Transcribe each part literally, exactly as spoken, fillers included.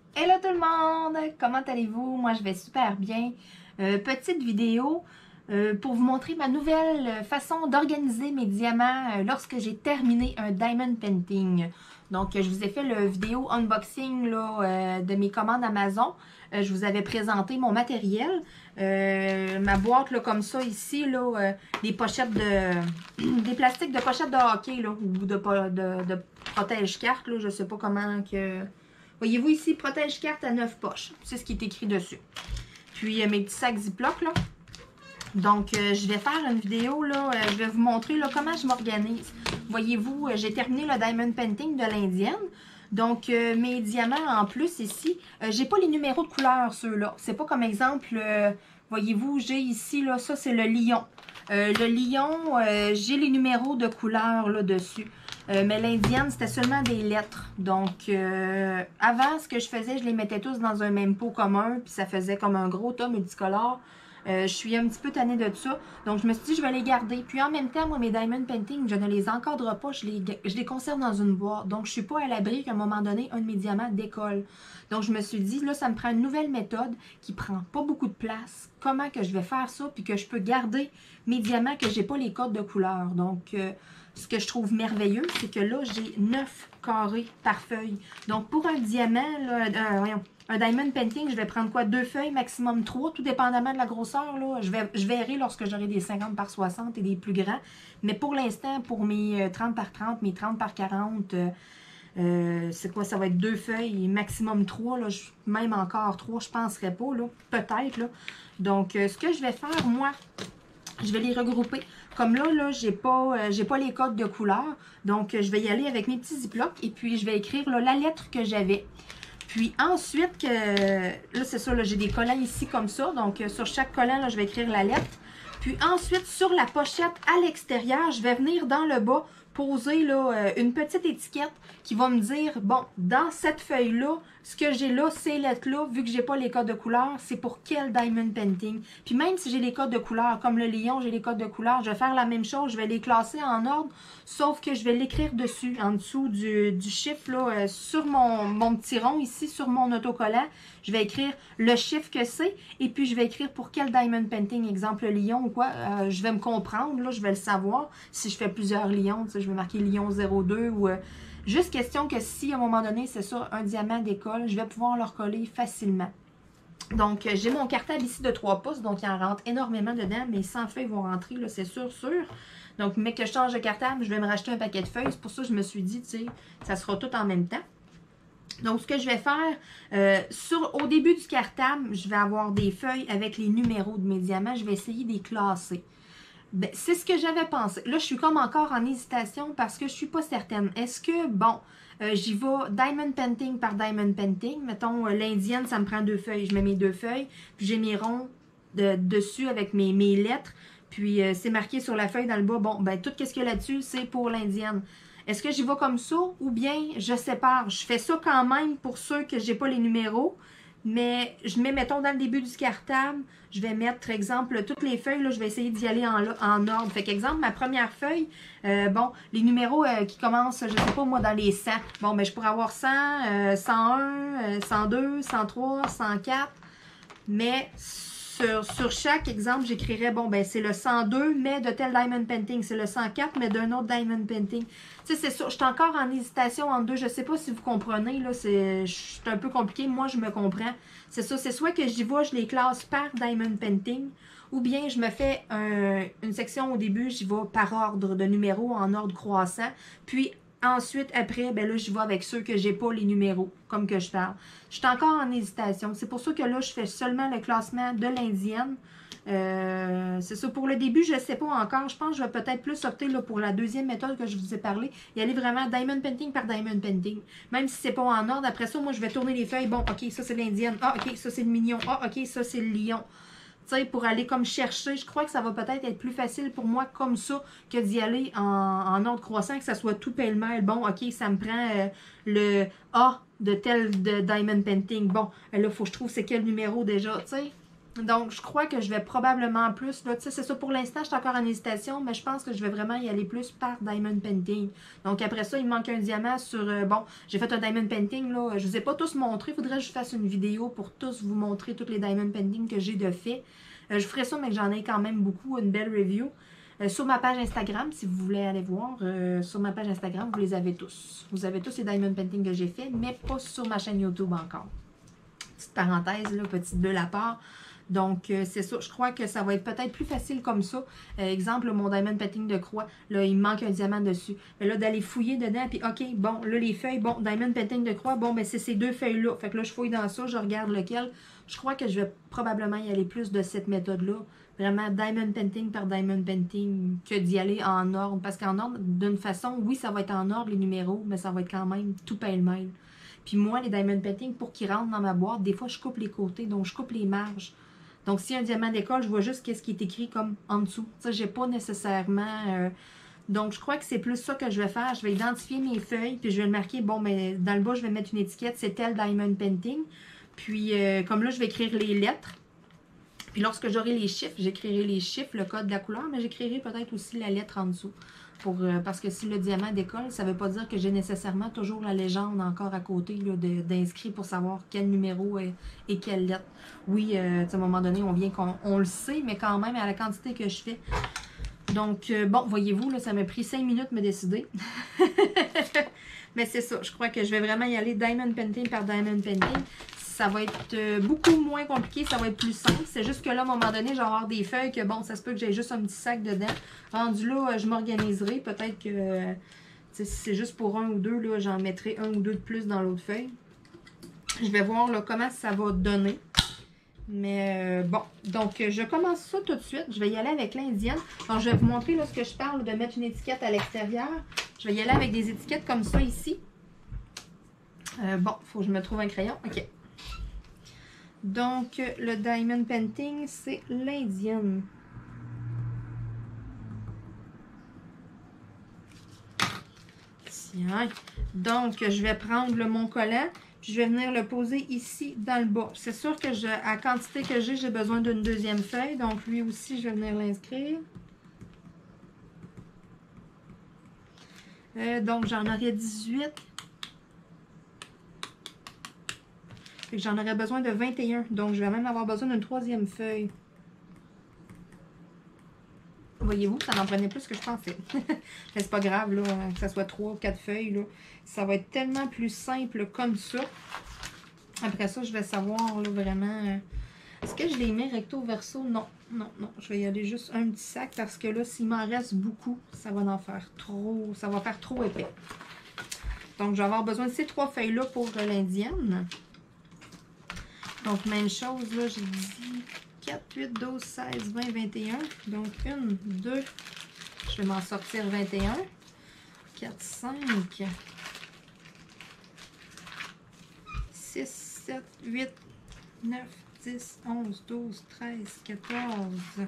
Hello tout le monde! Comment allez-vous? Moi je vais super bien. Euh, petite vidéo euh, pour vous montrer ma nouvelle façon d'organiser mes diamants euh, lorsque j'ai terminé un diamond painting. Donc je vous ai fait le vidéo unboxing là, euh, de mes commandes Amazon. Euh, je vous avais présenté mon matériel. Euh, ma boîte là, comme ça ici, là, euh, des pochettes de. des plastiques de pochettes de hockey là, ou de, de, de protège-cartes. Je ne sais pas comment que. Voyez-vous ici, protège-carte à neuf poches. C'est ce qui est écrit dessus. Puis, euh, mes petits sacs Ziploc, là. Donc, euh, je vais faire une vidéo, là. Euh, je vais vous montrer, là, comment je m'organise. Voyez-vous, euh, j'ai terminé le Diamond Painting de l'Indienne. Donc, euh, mes diamants, en plus, ici, euh, j'ai pas les numéros de couleur, ceux-là. C'est pas comme exemple, euh, voyez-vous, j'ai ici, là, ça, c'est le lion. Euh, le lion, euh, j'ai les numéros de couleur, là, dessus. Euh, mais l'indienne, c'était seulement des lettres. Donc, euh, avant, ce que je faisais, je les mettais tous dans un même pot commun, puis ça faisait comme un gros tas multicolore. Euh, je suis un petit peu tannée de ça. Donc, je me suis dit, je vais les garder. Puis, en même temps, moi, mes Diamond Painting, je ne les encadre pas. Je les, je les conserve dans une boîte. Donc, je ne suis pas à l'abri qu'à un moment donné, un de mes diamants décolle. Donc, je me suis dit, là, ça me prend une nouvelle méthode qui prend pas beaucoup de place. Comment que je vais faire ça, puis que je peux garder mes diamants que j'ai pas les codes de couleur. Donc, euh, ce que je trouve merveilleux, c'est que là, j'ai neuf carrés par feuille. Donc, pour un diamant, là, euh, voyons, un diamond painting, je vais prendre quoi? Deux feuilles, maximum trois, tout dépendamment de la grosseur. Là. Je, vais, je verrai lorsque j'aurai des cinquante par soixante et des plus grands. Mais pour l'instant, pour mes trente par trente, mes trente par quarante, euh, euh, c'est quoi? Ça va être deux feuilles, maximum trois. Là, je, même encore trois, je ne penserais pas. Peut-être. Donc, euh, ce que je vais faire, moi, je vais les regrouper. Comme là, là, j'ai pas, euh, j'ai pas les codes de couleur. Donc, euh, je vais y aller avec mes petits ziplocs et puis je vais écrire là, la lettre que j'avais. Puis ensuite, que, là, c'est ça, j'ai des collants ici comme ça. Donc, euh, sur chaque collant, là, je vais écrire la lettre. Puis ensuite, sur la pochette à l'extérieur, je vais venir dans le bas poser là, euh, une petite étiquette qui va me dire, bon, dans cette feuille-là, ce que j'ai là, ces lettres-là, vu que j'ai pas les codes de couleur, c'est pour quel diamond painting. Puis même si j'ai les codes de couleur, comme le lion, j'ai les codes de couleur, je vais faire la même chose, je vais les classer en ordre, sauf que je vais l'écrire dessus, en dessous du, du chiffre, là, euh, sur mon, mon petit rond ici, sur mon autocollant, je vais écrire le chiffre que c'est, et puis je vais écrire pour quel diamond painting, exemple le lion ou quoi, euh, je vais me comprendre, là, je vais le savoir, si je fais plusieurs lions, tu sais, je vais marquer lion zéro deux ou... Euh, juste question que si à un moment donné, c'est ça, un diamant décolle, je vais pouvoir le recoller facilement. Donc, j'ai mon cartable ici de trois pouces, donc il en rentre énormément dedans. Mes cent feuilles vont rentrer, là, c'est sûr, sûr. Donc, mais que je change de cartable, je vais me racheter un paquet de feuilles. C'est pour ça que je me suis dit, tu sais, ça sera tout en même temps. Donc, ce que je vais faire, euh, sur, au début du cartable, je vais avoir des feuilles avec les numéros de mes diamants. Je vais essayer de les classer. Ben, c'est ce que j'avais pensé. Là, je suis comme encore en hésitation parce que je suis pas certaine. Est-ce que, bon, euh, j'y vais diamond painting par diamond painting. Mettons, euh, l'indienne, ça me prend deux feuilles. Je mets mes deux feuilles, puis j'ai mes ronds de, dessus avec mes, mes lettres. Puis, euh, c'est marqué sur la feuille dans le bas. Bon, ben, tout ce qu'il y a là-dessus, c'est pour l'indienne. Est-ce que j'y vais comme ça ou bien je sépare? Je fais ça quand même pour ceux que j'ai pas les numéros. Mais je mets, mettons, dans le début du cartable, je vais mettre, exemple, toutes les feuilles, là, je vais essayer d'y aller en, en ordre. Fait qu'exemple, ma première feuille, euh, bon, les numéros euh, qui commencent, je sais pas, moi, dans les cent. Bon, mais je pourrais avoir cent, euh, cent un, euh, cent deux, cent trois, cent quatre. Mais sur, sur chaque exemple, j'écrirais, bon, ben c'est le cent deux, mais de tel diamond painting. C'est le cent quatre, mais d'un autre diamond painting. Tu sais, c'est ça. Je suis encore en hésitation entre deux. Je sais pas si vous comprenez, là. C'est un peu compliqué. Moi, je me comprends. C'est ça. C'est soit que j'y vais, je les classe par diamond painting, ou bien je me fais un, une section au début, j'y vais par ordre de numéros, en ordre croissant. Puis, ensuite, après, ben là, je vais avec ceux que j'ai pas les numéros, comme que je parle. Je suis encore en hésitation. C'est pour ça que là, je fais seulement le classement de l'indienne. Euh, c'est ça. Pour le début, je ne sais pas encore. Je pense que je vais peut-être plus opter là, pour la deuxième méthode que je vous ai parlé. Y aller vraiment diamond painting par diamond painting. Même si c'est pas en ordre. Après ça, moi, je vais tourner les feuilles. Bon, OK, ça, c'est l'indienne. Ah, OK, ça, c'est le mignon. Ah, OK, ça, c'est le lion. Pour aller comme chercher, je crois que ça va peut-être être plus facile pour moi comme ça que d'y aller en, en ordre croissant, que ça soit tout pêle-mêle. Bon, OK, ça me prend euh, le A de tel de Diamond Painting. Bon, là, il faut que je trouve c'est quel numéro déjà, tu sais. Donc, je crois que je vais probablement plus, là, tu sais, c'est ça, pour l'instant, je suis encore en hésitation, mais je pense que je vais vraiment y aller plus par Diamond Painting. Donc, après ça, il me manque un diamant sur, euh, bon, j'ai fait un Diamond Painting, là, je vous ai pas tous montré, il faudrait que je fasse une vidéo pour tous vous montrer tous les Diamond Painting que j'ai de fait. Euh, je ferai ça, mais que j'en ai quand même beaucoup, une belle review. Euh, sur ma page Instagram, si vous voulez aller voir, euh, sur ma page Instagram, vous les avez tous. Vous avez tous les Diamond Painting que j'ai fait, mais pas sur ma chaîne YouTube encore. Petite parenthèse, là, petite bulle à part. Donc, euh, c'est ça. Je crois que ça va être peut-être plus facile comme ça. Euh, exemple, mon Diamond Painting de croix. Là, il me manque un diamant dessus. Mais là, d'aller fouiller dedans, puis OK, bon, là, les feuilles, bon, Diamond Painting de croix, bon, ben c'est ces deux feuilles-là. Fait que là, je fouille dans ça, je regarde lequel. Je crois que je vais probablement y aller plus de cette méthode-là. Vraiment, Diamond Painting par Diamond Painting, que d'y aller en ordre. Parce qu'en ordre, d'une façon, oui, ça va être en ordre, les numéros, mais ça va être quand même tout pêle-mêle. Puis moi, les Diamond Painting, pour qu'ils rentrent dans ma boîte, des fois, je coupe les côtés, donc je coupe les marges. Donc, s'il y a un diamant d'école, je vois juste qu'est-ce qui est écrit comme en dessous. Ça, j'ai pas nécessairement... Euh... Donc, je crois que c'est plus ça que je vais faire. Je vais identifier mes feuilles, puis je vais le marquer. Bon, mais dans le bas, je vais mettre une étiquette. C'est tel Diamond Painting. Puis, euh, comme là, je vais écrire les lettres. Puis, lorsque j'aurai les chiffres, j'écrirai les chiffres, le code de la couleur, mais j'écrirai peut-être aussi la lettre en dessous. Pour, euh, parce que si le diamant décolle, ça ne veut pas dire que j'ai nécessairement toujours la légende encore à côté d'inscrit pour savoir quel numéro est, et quelle lettre. Oui, euh, à un moment donné, on vient qu'on on le sait, mais quand même à la quantité que je fais. Donc, euh, bon, voyez-vous, ça m'a pris cinq minutes de me décider. Mais c'est ça, je crois que je vais vraiment y aller Diamond Painting par Diamond Painting. Ça va être euh, beaucoup moins compliqué, ça va être plus simple. C'est juste que là, à un moment donné, je vais avoir des feuilles que, bon, ça se peut que j'ai juste un petit sac dedans. Rendu là, je m'organiserai. Peut-être que, euh, si c'est juste pour un ou deux, là, j'en mettrai un ou deux de plus dans l'autre feuille. Je vais voir là, comment ça va donner. Mais euh, bon, donc je commence ça tout de suite. Je vais y aller avec l'indienne. Donc, je vais vous montrer lorsque je parle de mettre une étiquette à l'extérieur. Je vais y aller avec des étiquettes comme ça ici. Euh, bon, il faut que je me trouve un crayon. OK. Donc, le Diamond Painting, c'est l'indienne. Tiens. Donc, je vais prendre le, mon collant, puis je vais venir le poser ici dans le bas. C'est sûr que je, à la quantité que j'ai, j'ai besoin d'une deuxième feuille. Donc, lui aussi, je vais venir l'inscrire. Euh, donc, j'en aurai dix-huit. J'en aurais besoin de vingt et un. Donc, je vais même avoir besoin d'une troisième feuille. Voyez-vous, ça en prenait plus que je pensais. Mais c'est pas grave, là, que ça soit trois ou quatre feuilles. Là. Ça va être tellement plus simple comme ça. Après ça, je vais savoir là, vraiment... Euh, est-ce que je les mets recto verso? Non, non, non. Je vais y aller juste un petit sac parce que là, s'il m'en reste beaucoup, ça va en faire trop... Ça va faire trop épais. Donc, je vais avoir besoin de ces trois feuilles-là pour euh, l'indienne. Donc, même chose, là, j'ai dit quatre, huit, douze, seize, vingt, vingt et un. Donc, une, deux, je vais m'en sortir vingt et un. quatre, cinq, six, sept, huit, neuf, dix, onze, douze, treize, quatorze,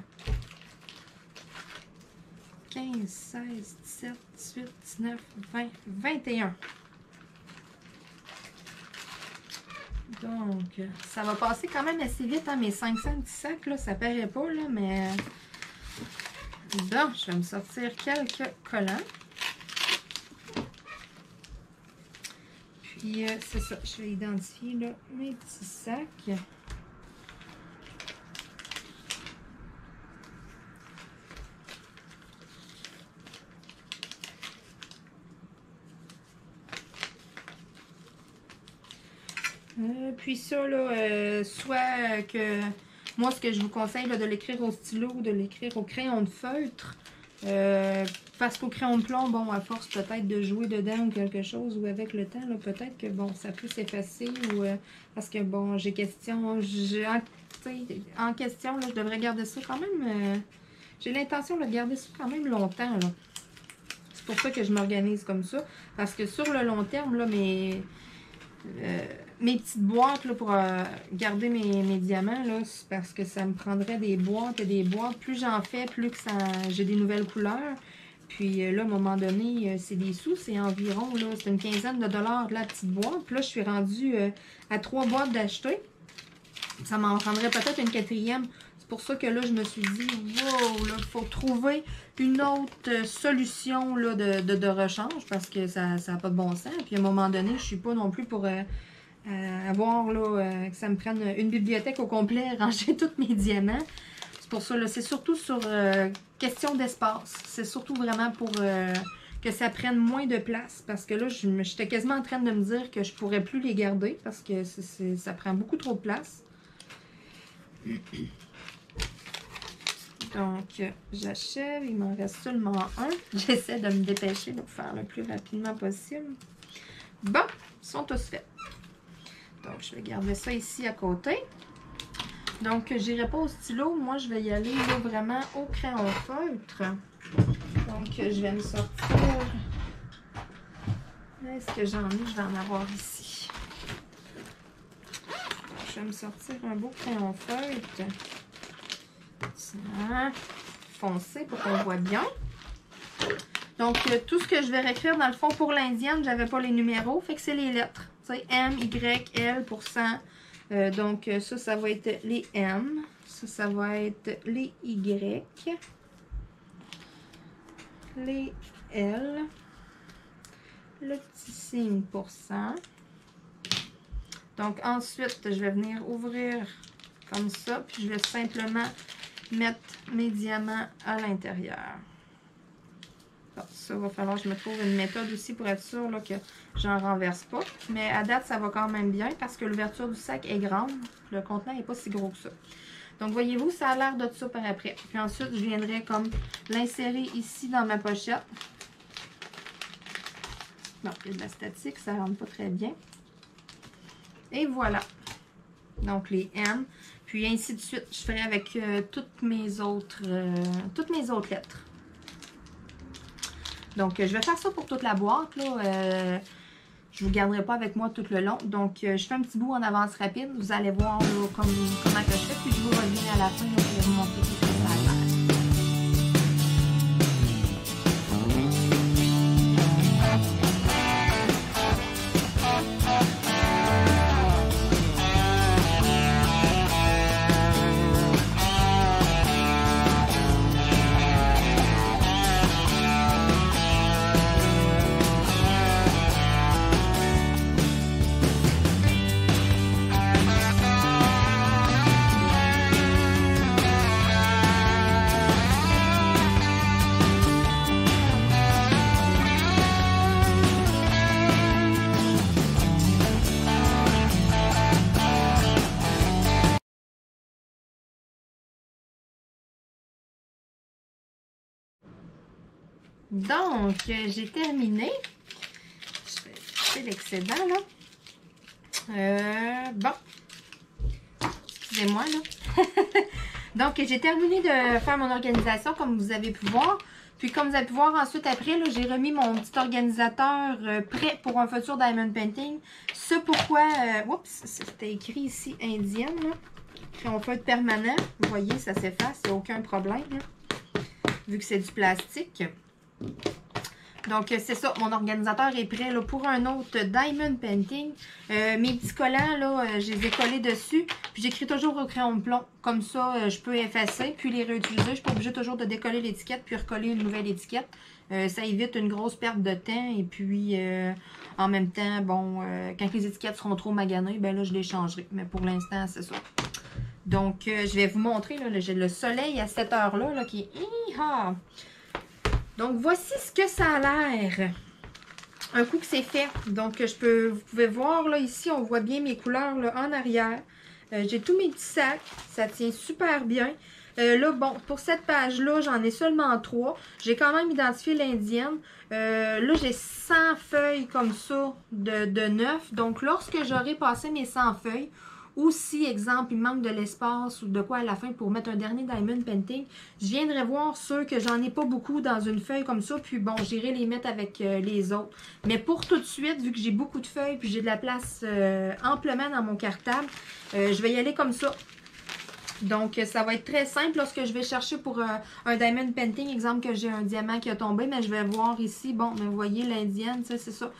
quinze, seize, dix-sept, dix-huit, dix-neuf, vingt, vingt et un. Donc, ça va passer quand même assez vite, hein, mes cinq cents petits sacs, là, ça paraît pas, là, mais... Donc, je vais me sortir quelques collants. Puis, euh, c'est ça, je vais identifier, là, mes petits sacs. Euh, puis ça, là, euh, soit que... Moi, ce que je vous conseille, là, de l'écrire au stylo ou de l'écrire au crayon de feutre. Euh, parce qu'au crayon de plomb, bon, à force peut-être de jouer dedans ou quelque chose, ou avec le temps, peut-être que, bon, ça peut s'effacer. ou euh, Parce que, bon, j'ai question... j'ai en, en question, là, je devrais garder ça quand même... Euh, j'ai l'intention de garder ça quand même longtemps, là. C'est pour ça que je m'organise comme ça. Parce que sur le long terme, là, mes... Euh, mes petites boîtes là, pour euh, garder mes, mes diamants, là, c'est parce que ça me prendrait des boîtes et des boîtes. Plus j'en fais, plus que ça j'ai des nouvelles couleurs. Puis euh, là, à un moment donné, euh, c'est des sous, c'est environ, là, c'est une quinzaine de dollars de la petite boîte. Puis là, je suis rendue euh, à trois boîtes d'acheter. ça m'en prendrait peut-être une quatrième. C'est pour ça que là, je me suis dit, wow, là, il faut trouver une autre solution là, de, de, de rechange parce que ça n'a pas de bon sens. Puis à un moment donné, je ne suis pas non plus pour euh, euh, avoir là, euh, que ça me prenne une bibliothèque au complet, ranger tous mes diamants. C'est pour ça, là, c'est surtout sur euh, question d'espace. C'est surtout vraiment pour euh, que ça prenne moins de place. Parce que là, j'étais quasiment en train de me dire que je ne pourrais plus les garder parce que c'est, c'est, ça prend beaucoup trop de place. Donc, j'achève. Il m'en reste seulement un. J'essaie de me dépêcher pour faire le plus rapidement possible. Bon, ils sont tous faits. Donc, je vais garder ça ici à côté. Donc, je n'irai pas au stylo. Moi, je vais y aller là, vraiment au crayon feutre. Donc, je vais me sortir. Est-ce que j'en ai? Je vais en avoir ici. Je vais me sortir un beau crayon feutre. Tiens, foncé pour qu'on voit bien. Donc, tout ce que je vais réécrire dans le fond pour l'indienne, j'avais pas les numéros. Fait que c'est les lettres. Tu sais, M, Y, L pour cent. Euh, donc, ça, ça va être les M. Ça, ça va être les Y. Les L. Le petit signe pour cent. Donc, ensuite, je vais venir ouvrir comme ça. Puis, je vais simplement mettre mes diamants à l'intérieur. Bon, ça, va falloir que je me trouve une méthode aussi pour être sûr là, que j'en renverse pas. Mais à date, ça va quand même bien parce que l'ouverture du sac est grande. Le contenant n'est pas si gros que ça. Donc, voyez-vous, ça a l'air de ça par après. Puis ensuite, je viendrai comme l'insérer ici dans ma pochette. Bon, il y a de la statique, ça ne rentre pas très bien. Et voilà. Donc, les M. Puis ainsi de suite, je ferai avec euh, toutes mes autres euh, toutes mes autres lettres. Donc, euh, je vais faire ça pour toute la boîte. Là. Euh, je ne vous garderai pas avec moi tout le long. Donc, euh, je fais un petit bout en avance rapide. Vous allez voir là, comme, comment que je fais. Puis, je vous reviens à la fin. Là, je vais vous montrer ce que ça va faire. Donc, j'ai terminé. Je vais couper l'excédent, là. Euh, bon. Excusez-moi, là. Donc, j'ai terminé de faire mon organisation, comme vous avez pu voir. Puis, comme vous avez pu voir ensuite, après, là, j'ai remis mon petit organisateur euh, prêt pour un futur diamond painting. Ce pourquoi... Euh, oups, c'était écrit ici, indienne, là. Crayon feutre permanent. Vous voyez, ça s'efface, il n'y a aucun problème, là. Vu que c'est du plastique. Donc, c'est ça, mon organisateur est prêt là, pour un autre diamond painting. Euh, mes petits collants, là, euh, je les ai collés dessus. Puis, j'écris toujours au crayon de plomb. Comme ça, euh, je peux effacer puis les réutiliser. Je ne suis pas obligée toujours de décoller l'étiquette puis recoller une nouvelle étiquette. Euh, ça évite une grosse perte de temps. Et puis, euh, en même temps, bon, euh, quand les étiquettes seront trop maganées, ben là, je les changerai. Mais pour l'instant, c'est ça. Donc, euh, je vais vous montrer, là, j'ai le soleil à cette heure-là là, qui est... Hi-ha! Donc, voici ce que ça a l'air. Un coup que c'est fait. Donc, je peux, vous pouvez voir, là, ici, on voit bien mes couleurs là, en arrière. Euh, j'ai tous mes petits sacs. Ça tient super bien. Euh, là, bon, pour cette page-là, j'en ai seulement trois. J'ai quand même identifié l'indienne. Euh, là, j'ai cent feuilles comme ça de, de neuf. Donc, lorsque j'aurai passé mes cent feuilles, ou si, exemple, il manque de l'espace ou de quoi à la fin pour mettre un dernier diamond painting, je viendrai voir ceux que j'en ai pas beaucoup dans une feuille comme ça, puis bon, j'irai les mettre avec euh, les autres. Mais pour tout de suite, vu que j'ai beaucoup de feuilles, puis j'ai de la place euh, amplement dans mon cartable, euh, je vais y aller comme ça. Donc, ça va être très simple lorsque je vais chercher pour euh, un diamond painting, exemple que j'ai un diamant qui a tombé, mais je vais voir ici, bon, mais vous voyez l'indienne, c'est ça.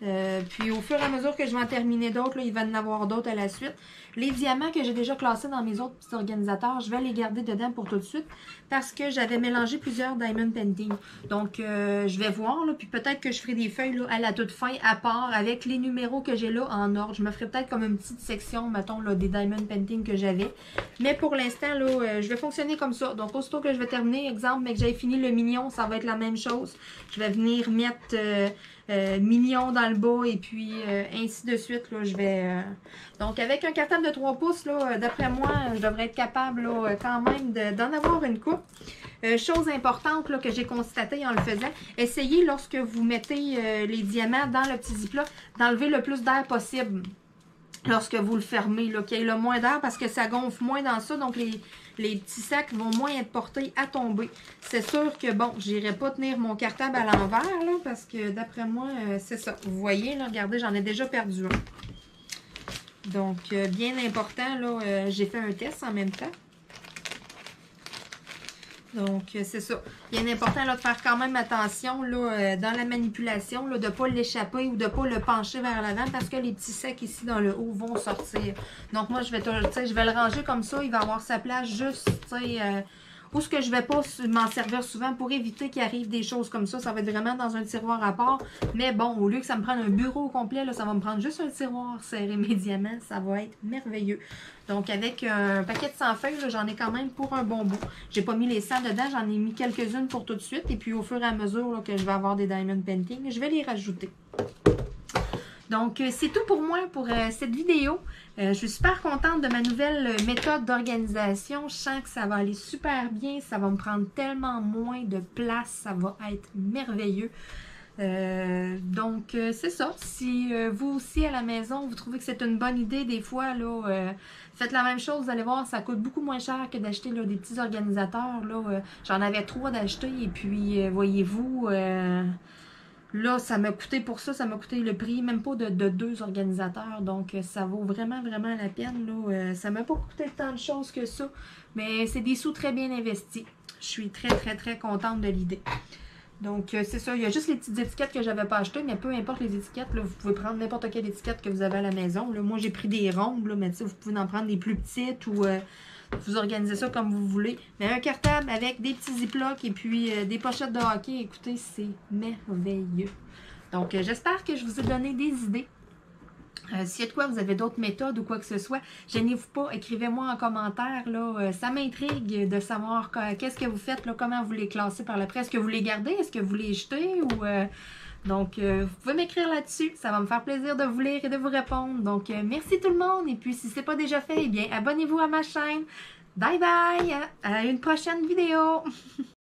Euh, puis au fur et à mesure que je vais en terminer d'autres, il va y en avoir d'autres à la suite. Les diamants que j'ai déjà classés dans mes autres petits organisateurs, je vais les garder dedans pour tout de suite parce que j'avais mélangé plusieurs Diamond Painting. Donc euh, je vais voir, là, puis peut-être que je ferai des feuilles là, à la toute fin à part avec les numéros que j'ai là en ordre. Je me ferai peut-être comme une petite section, mettons, là, des Diamond Painting que j'avais. Mais pour l'instant, là, euh, je vais fonctionner comme ça. Donc aussitôt que je vais terminer, exemple, mais que j'avais fini le mignon, ça va être la même chose. Je vais venir mettre... Euh, Euh, mignon dans le bas et puis euh, ainsi de suite. Là, je vais, euh... Donc avec un cartable de trois pouces, d'après moi, je devrais être capable là, quand même d'en avoir une coupe. Euh, chose importante là, que j'ai constatée en le faisant, essayez lorsque vous mettez euh, les diamants dans le petit ziploc d'enlever le plus d'air possible. Lorsque vous le fermez, qu'il y ait le moins d'air parce que ça gonfle moins dans ça, donc les, les petits sacs vont moins être portés à tomber. C'est sûr que, bon, je n'irai pas tenir mon cartable à l'envers, là, parce que d'après moi, euh, c'est ça. Vous voyez, là, regardez, j'en ai déjà perdu un. Donc, euh, bien important, là, euh, j'ai fait un test en même temps. Donc, c'est ça. Bien important là, de faire quand même attention là, euh, dans la manipulation, là, de ne pas l'échapper ou de ne pas le pencher vers l'avant parce que les petits sacs ici dans le haut vont sortir. Donc, moi, je vais, je vais le ranger comme ça. Il va avoir sa place juste, tu sais, euh, où ce que je ne vais pas m'en servir souvent pour éviter qu'il arrive des choses comme ça. Ça va être vraiment dans un tiroir à part. Mais bon, au lieu que ça me prenne un bureau au complet, là, ça va me prendre juste un tiroir serré mes diamants. Ça va être merveilleux. Donc, avec un paquet de cent feuilles, j'en ai quand même pour un bon bout. J'ai pas mis les cent dedans, j'en ai mis quelques-unes pour tout de suite. Et puis, au fur et à mesure là, que je vais avoir des Diamond Painting, je vais les rajouter. Donc, c'est tout pour moi pour euh, cette vidéo. Euh, je suis super contente de ma nouvelle méthode d'organisation. Je sens que ça va aller super bien. Ça va me prendre tellement moins de place. Ça va être merveilleux. Euh, donc, euh, c'est ça. Si euh, vous aussi à la maison, vous trouvez que c'est une bonne idée, des fois, là, euh, faites la même chose. Vous allez voir, ça coûte beaucoup moins cher que d'acheter des petits organisateurs. Là, euh, j'en avais trois d'acheter et puis, euh, voyez-vous... Euh, Là, ça m'a coûté pour ça, ça m'a coûté le prix, même pas de, de deux organisateurs. Donc, ça vaut vraiment, vraiment la peine. Là. Euh, ça m'a pas coûté tant de choses que ça. Mais c'est des sous très bien investis. Je suis très, très, très contente de l'idée. Donc, euh, c'est ça. Il y a juste les petites étiquettes que j'avais pas achetées. Mais peu importe les étiquettes, là, vous pouvez prendre n'importe quelle étiquette que vous avez à la maison. Là, moi, j'ai pris des rondes. Là, mais vous pouvez en prendre des plus petites ou... Euh, vous organisez ça comme vous voulez. Mais un cartable avec des petits ziplocs et puis euh, des pochettes de hockey, écoutez, c'est merveilleux. Donc, euh, j'espère que je vous ai donné des idées. Euh, S'il y a de quoi, vous avez d'autres méthodes ou quoi que ce soit, gênez-vous pas, écrivez-moi en commentaire. Là, euh, ça m'intrigue de savoir qu'est-ce que vous faites, là, comment vous les classez par l'après. Est-ce que vous les gardez? Est-ce que vous les jetez? Ou, euh, donc, euh, vous pouvez m'écrire là-dessus. Ça va me faire plaisir de vous lire et de vous répondre. Donc, euh, merci tout le monde. Et puis, si ce n'est pas déjà fait, eh bien, abonnez-vous à ma chaîne. Bye bye! À une prochaine vidéo!